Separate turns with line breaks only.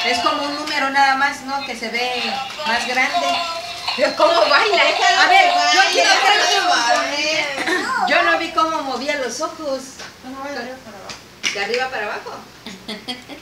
Es como un número nada más, ¿no? Que se ve más grande.
¿Cómo baila?
A ver, yo quiero ver. Yo no vi cómo movía los ojos.
¿De arriba para abajo?